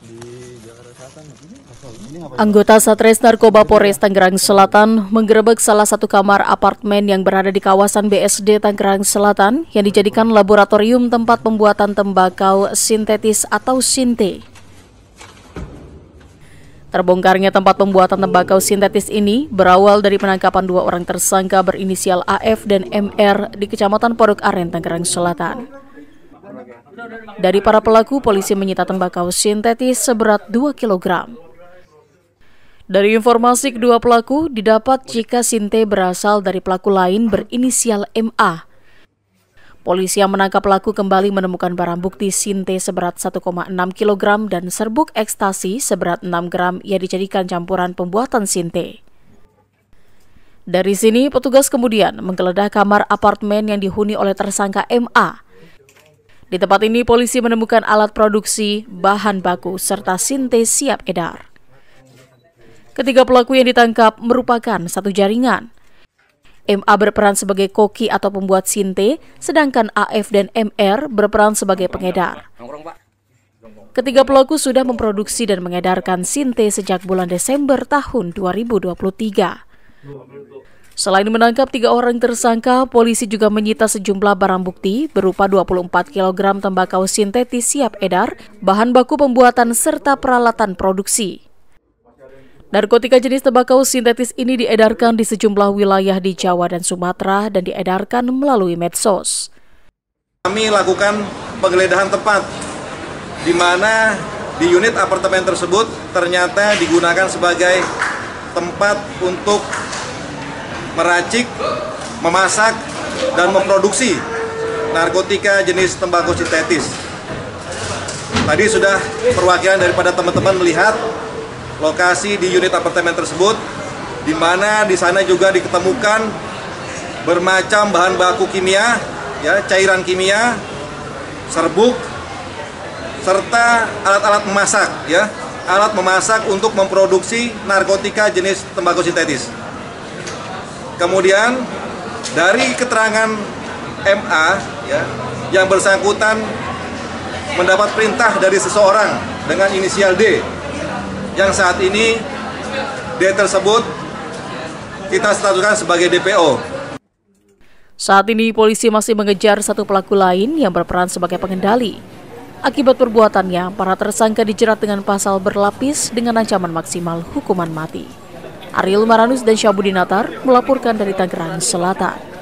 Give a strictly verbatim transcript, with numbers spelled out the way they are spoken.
Anggota Satres Narkoba Polres Tangerang Selatan menggerebek salah satu kamar apartemen yang berada di kawasan B S D Tangerang Selatan yang dijadikan laboratorium tempat pembuatan tembakau sintetis atau sinte. Terbongkarnya tempat pembuatan tembakau sintetis ini berawal dari penangkapan dua orang tersangka berinisial A F dan M R di Kecamatan Pondok Aren, Tangerang Selatan. Dari para pelaku, polisi menyita tembakau sintetis seberat dua kilogram. Dari informasi kedua pelaku, didapat jika sinte berasal dari pelaku lain berinisial M A. Polisi yang menangkap pelaku kembali menemukan barang bukti sinte seberat satu koma enam kilogram dan serbuk ekstasi seberat enam gram yang dijadikan campuran pembuatan sinte. Dari sini, petugas kemudian menggeledah kamar apartemen yang dihuni oleh tersangka M A. Di tempat ini, polisi menemukan alat produksi, bahan baku, serta sinte siap edar. Ketiga pelaku yang ditangkap merupakan satu jaringan. M A berperan sebagai koki atau pembuat sinte, sedangkan A F dan M R berperan sebagai pengedar. Ketiga pelaku sudah memproduksi dan mengedarkan sinte sejak bulan Desember tahun dua ribu dua puluh tiga. Selain menangkap tiga orang tersangka, polisi juga menyita sejumlah barang bukti berupa dua puluh empat kilogram tembakau sintetis siap edar, bahan baku pembuatan, serta peralatan produksi. Narkotika jenis tembakau sintetis ini diedarkan di sejumlah wilayah di Jawa dan Sumatera dan diedarkan melalui medsos. Kami lakukan penggeledahan tempat, di mana di unit apartemen tersebut ternyata digunakan sebagai tempat untuk meracik, memasak, dan memproduksi narkotika jenis tembakau sintetis. Tadi sudah perwakilan daripada teman-teman melihat lokasi di unit apartemen tersebut, di mana di sana juga diketemukan bermacam bahan baku kimia, ya, cairan kimia, serbuk, serta alat-alat memasak, ya, alat memasak untuk memproduksi narkotika jenis tembakau sintetis. Kemudian dari keterangan M A, ya, yang bersangkutan mendapat perintah dari seseorang dengan inisial D, yang saat ini D tersebut kita statuskan sebagai D P O. Saat ini polisi masih mengejar satu pelaku lain yang berperan sebagai pengendali. Akibat perbuatannya, para tersangka dijerat dengan pasal berlapis dengan ancaman maksimal hukuman mati. Ariel Maranus dan Syabudinatar melaporkan dari Tangerang Selatan.